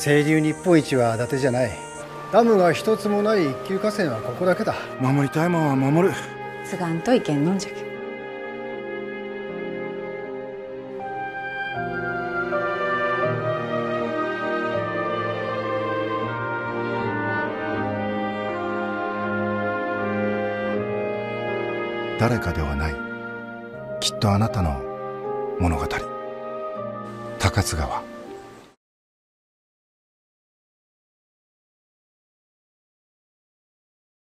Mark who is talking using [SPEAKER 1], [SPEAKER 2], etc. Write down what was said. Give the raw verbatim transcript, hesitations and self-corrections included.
[SPEAKER 1] 清流日本一は伊達じゃない。ダムが一つもない一級河川はここだけだ。
[SPEAKER 2] 守りたいもんは守る。
[SPEAKER 3] 継がんといけんのんじゃけ。
[SPEAKER 2] 誰かではない、きっとあなたの物語。高津川。